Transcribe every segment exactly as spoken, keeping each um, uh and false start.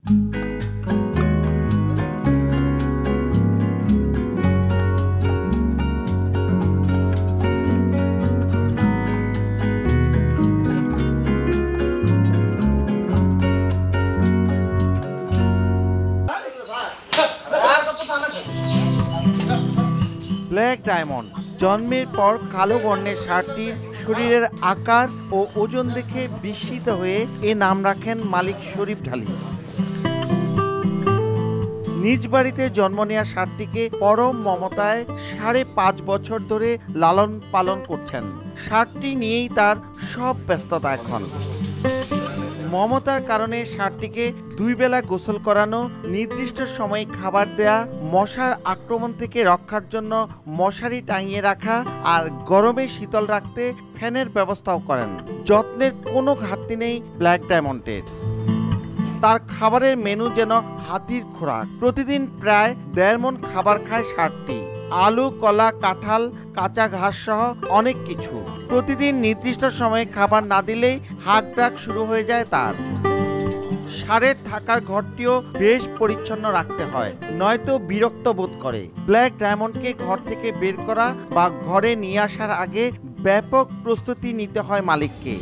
Black diamond জন্মের পর কালো বর্ণের ষাঁড়টি শরীরের আকার ও ওজন দেখে বিস্মিত হয়ে এ নাম রাখেন মালিক শরীফ ঢালী। নিজ বাড়িতে জন্ম নেওয়া ষাঁড়টিকে পরম মমতায় সাড়ে পাঁচ বছর ধরে লালন পালন করছেন। ষাঁড়টি নিয়েই তার সব ব্যস্ততা এখন। মমতার কারণে ষাঁড়টিকে দুই বেলা গোসল করানো, নির্দিষ্ট সময়ে খাবার দেয়া, মশার আক্রমণ থেকে রক্ষার জন্য মশারি টাঙিয়ে রাখা আর গরমে শীতল রাখতে ফ্যানের ব্যবস্থাও করেন। যত্নের কোনো ঘাটতি নেই ব্ল্যাক ডায়মন্ডের। তার খাবারের মেনু যেন হাতির খোরাক। প্রতিদিন প্রায় দেড় মণ খাবার খায় ষাঁড়টি। আলু, কলা, কাঁঠাল, কাঁচা ঘাস সহ অনেক কিছু। প্রতিদিন নির্দিষ্ট সময়ে খাবার না দিলেই হাঁক ডাক শুরু হয়ে যায় তার। ষাঁড়ের থাকার ঘরটিও বেশ পরিচ্ছন্ন রাখতে হয়, নয়তো বিরক্ত বোধ করে। ব্ল্যাক ডায়মন্ডকে ঘর থেকে বের করা বা ঘরে নিয়ে আসার আগে ব্যাপক প্রস্তুতি নিতে হয় মালিককে।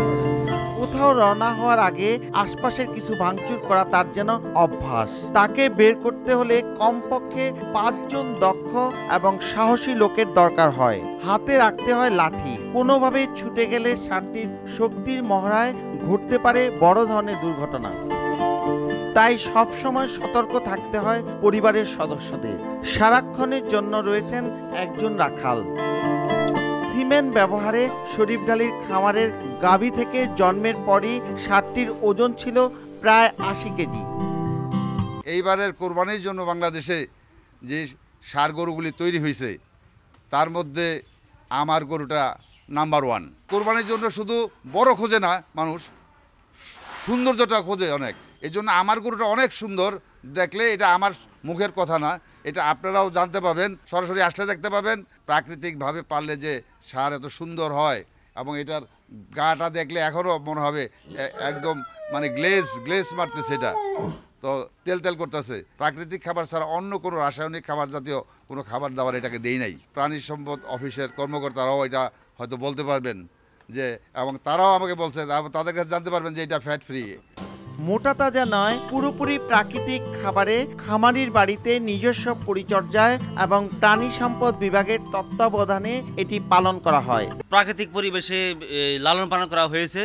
কোথাও রওনা হওয়ার আগে আশপাশের কিছু ভাঙচুর করা তার যেন অভ্যাস। তাকে বের করতে হলে কমপক্ষে পাঁচজন দক্ষ এবং সাহসী লোকের দরকার হয়। হাতে রাখতে হয় লাঠি। কোনোভাবে ছুটে গেলে ষাঁড়টির শক্তির মহড়ায় ঘটতে পারে বড় ধরনের দুর্ঘটনা। তাই সবসময় সতর্ক থাকতে হয় পরিবারের সদস্যদের। সারাক্ষণের জন্য রয়েছেন একজন রাখাল। সিমেন্ট ব্যবহারে শরীফ ঢালীর খামারের গাভী থেকে জন্মের পরই ষাঁড়টির ওজন ছিল প্রায় আশি কেজি। এইবারের কোরবানির জন্য বাংলাদেশে যে ষাঁড় গরুগুলি তৈরি হয়েছে তার মধ্যে আমার গরুটা নাম্বার ওয়ান। কোরবানির জন্য শুধু বড় খোঁজে না মানুষ, সৌন্দর্যটা খোঁজে অনেক। এই জন্য আমার গরুটা অনেক সুন্দর। দেখলে এটা আমার মুখের কথা না, এটা আপনারাও জানতে পাবেন, সরাসরি আসলে দেখতে পাবেন। প্রাকৃতিকভাবে পারলে যে ষাঁড় এত সুন্দর হয় এবং এটার গাটা দেখলে এখনও মনে হবে একদম মানে গ্লেজ গ্লেজ মারতেছে, এটা তো তেল তেল করতেছে। প্রাকৃতিক খাবার ছাড়া অন্য কোনো রাসায়নিক খাবার জাতীয় কোনো খাবার দাবার এটাকে দেই নাই। প্রাণী সম্পদ অফিসের কর্মকর্তারাও এটা হয়তো বলতে পারবেন যে, এবং তারাও আমাকে বলছে, তাদের কাছে জানতে পারবেন যে এটা ফ্যাট ফ্রি। মোটা তাজা নয়, পুরোপুরি প্রাকৃতিক খাবারে খামারির বাড়িতে নিজস্ব পরিচর্যায় এবং প্রাণী সম্পদ বিভাগের তত্ত্বাবধানে এটি পালন করা হয়। প্রাকৃতিক পরিবেশে লালন পালন করা হয়েছে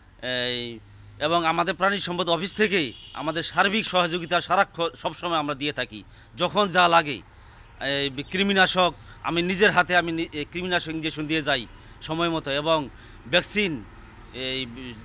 এবং আমাদের প্রাণী সম্পদ অফিস থেকেই আমাদের সার্বিক সহযোগিতা সারাক্ষণ সবসময় আমরা দিয়ে থাকি। যখন যা লাগে কৃমিনাশক আমি নিজের হাতে আমি কৃমিনাশক ইঞ্জেকশন দিয়ে যাই সময় মতো, এবং ভ্যাকসিন এই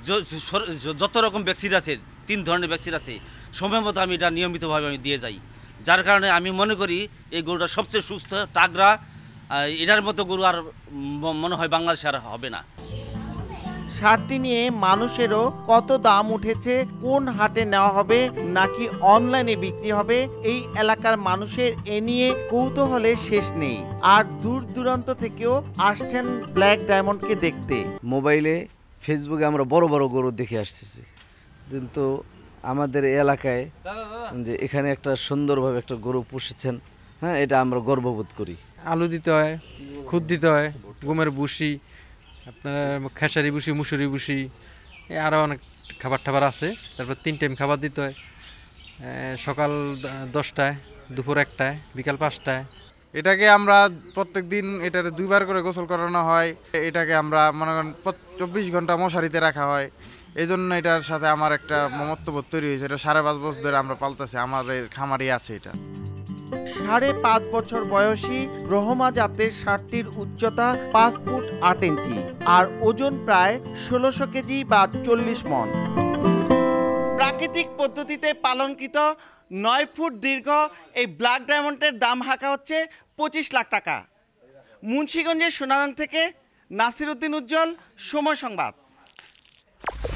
যত রকম ভ্যাকসিন আছে, তিন ধরনের ভ্যাকসিন আছে, সময় মতো আমি এটা নিয়মিতভাবে আমি দিয়ে যাই। যার কারণে আমি মনে করি এই গরুটা সবচেয়ে সুস্থ, টাগরা। এটার মতো গরু আর মনে হয় বাংলাদেশে আর হবে না। ষাঁড়টি নিয়ে মানুষেরও কত দাম উঠেছে, কোন হাটে নেওয়া হবে নাকি অনলাইনে বিক্রি হবে, এই এলাকার মানুষের এ নিয়ে কৌতূহলের শেষ নেই। আর দূর দূরান্ত থেকেও আসছেন ব্ল্যাক ডায়মন্ডকে দেখতে। মোবাইলে, ফেসবুকে আমরা বড় বড় গরু দেখে আসতেছি, কিন্তু আমাদের এলাকায় যে এখানে একটা সুন্দরভাবে একটা গরু পুষেছেন, হ্যাঁ, এটা আমরা গর্ববোধ করি। আলু দিতে হয়, খুদ দিতে হয়, গমের ভুসি, আপনার খেসারি ভুসি, মুসুরি ভুসি, আরও অনেক খাবার টাবার আছে। তারপর তিন টাইম খাবার দিতে হয়, সকাল দশটায়, দুপুর একটায়, বিকাল পাঁচটায়। এটাকে আমরা প্রত্যেক দিন এটাকে দুইবার করে গোসল করানো হয়। এটাকে আমরা মনে করেন চব্বিশ ঘন্টা মশারিতে রাখা হয়। এই জন্য এটার সাথে আমার একটা মমত্ববোধ তৈরি হয়েছে। এটা সাড়ে পাঁচ বছর ধরে আমরা পালতেছি, আমাদের খামারি আছে এটা। সাড়ে পাঁচ বছর বয়সী ব্রহ্মা জাতের ষাঁড়টির উচ্চতা পাঁচ ফুট আট ইঞ্চি আর ওজন প্রায় ষোলোশো কেজি বা চল্লিশ মণ। প্রাকৃতিক পদ্ধতিতে পালনকৃত নয় ফুট দীর্ঘ এই ব্ল্যাক ডায়মন্ডের দাম হাঁকা হচ্ছে পঁচিশ লাখ টাকা। মুন্সিগঞ্জের সোনারং থেকে নাসির উদ্দিন উজ্জ্বল, সময় সংবাদ।